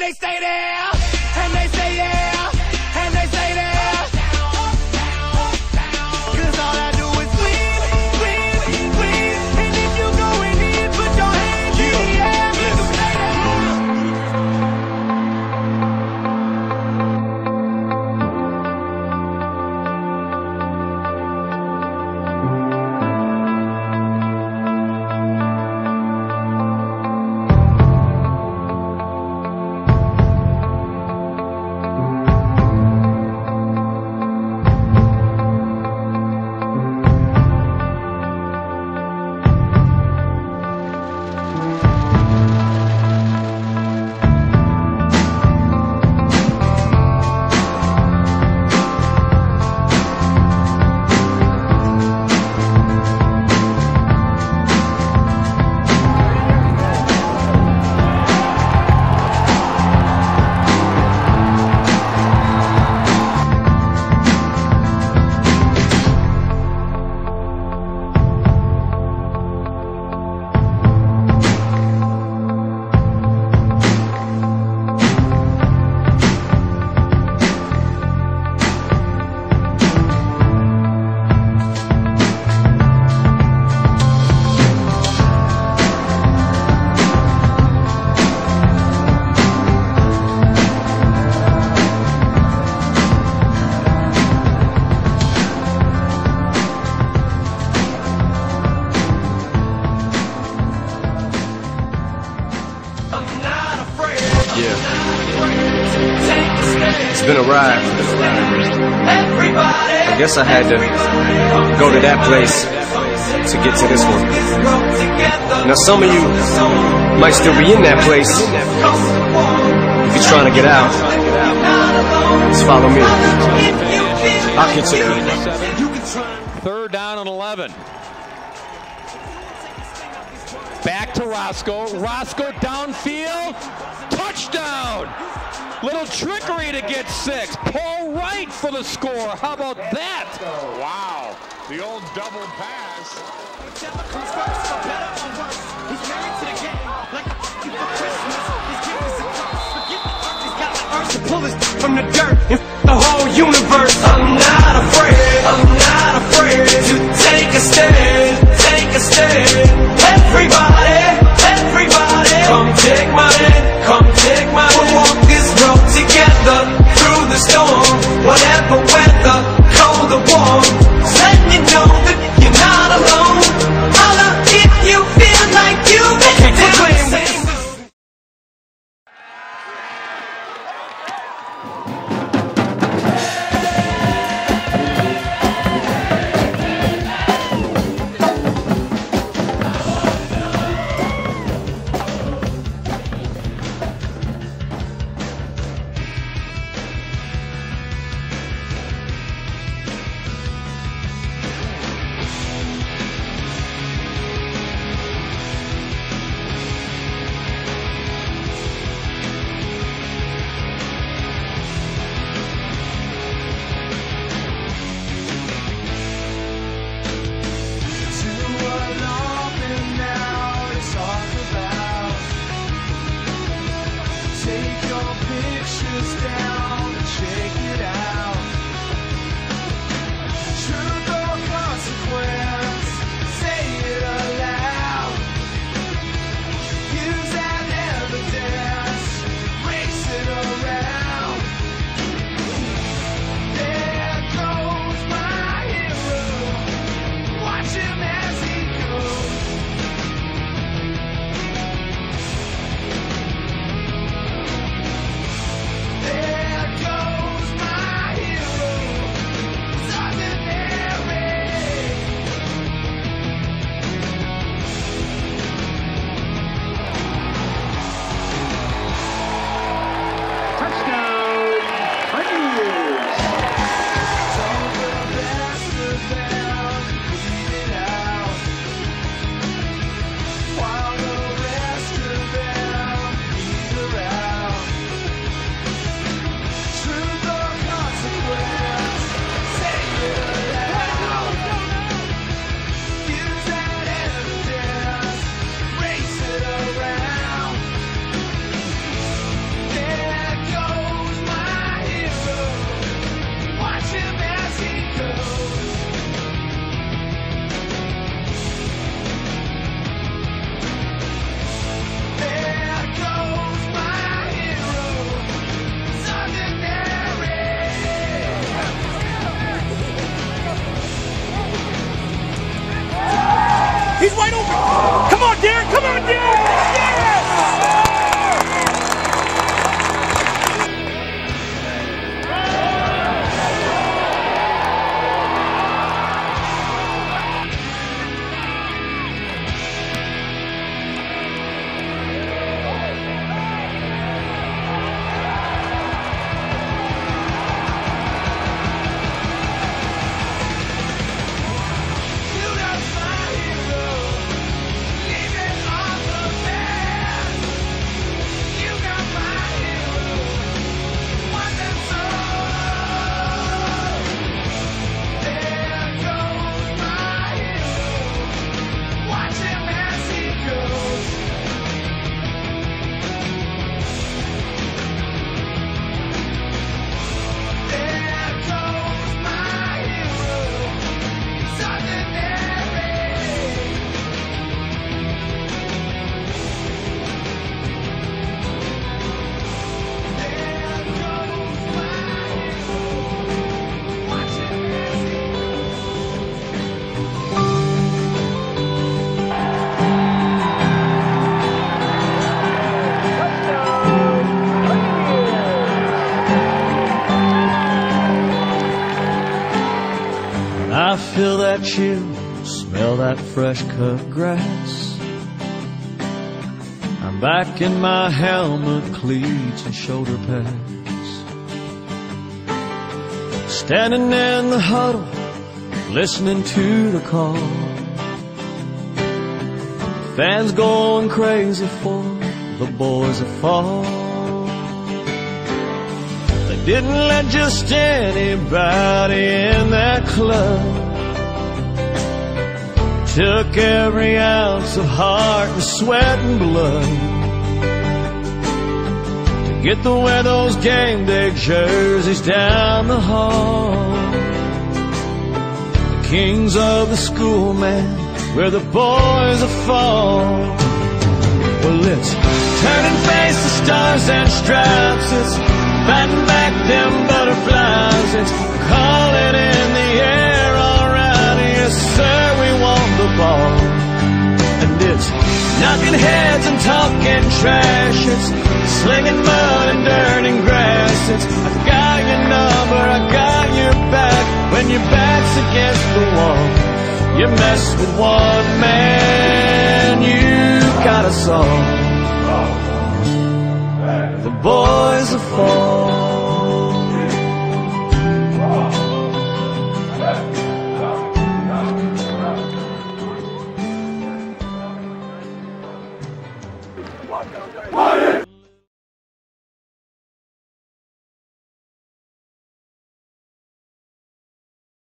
they stay there, and they say yeah, and they say there. 'Cause all I do is win, win, win. And if you going in, put your hands in the air. Make 'em say It's been a ride. I guess I had to go to that place to get to this one. Now some of you might still be in that place. If you're trying to get out, just follow me. I'll get you there. 3rd down and 11. Back to Roscoe. Roscoe downfield. Touchdown! Little trickery to get 6. Paul Wright for the score. How about that? Wow. The old double pass. whichever comes first, for better or worse. He's married to the game, like a f***ing for Christmas. His gift is a curse. Forget the earth, he's got the urge to pull his from the dirt and the whole universe. I'm not afraid to take a stand, take a stand. Everybody, come take my hand, come take my hand. We'll walk this road together through the storm, whatever weather, cold or warm. Just letting you know that you're not alone. Holla if you feel like you've been down the same. that chill, smell that fresh cut grass. I'm back in my helmet, cleats, and shoulder pads. Standing in the huddle, listening to the call. Fans going crazy for the boys that fall. They didn't let just anybody in that club. Took every ounce of heart and sweat and blood to get to wear those game day jerseys down the hall. The kings of the school, man, where the boys are fall. Well, it's turning face the stars and stripes. It's fighting back them butterflies. It's calling in the air, all right, yes sir, we want the ball. And it's knocking heads and talking trash. It's slinging mud and dirt and grass. It's I got your number, I got your back. When your back's against the wall, you mess with one man, you got us all. The boys are falling.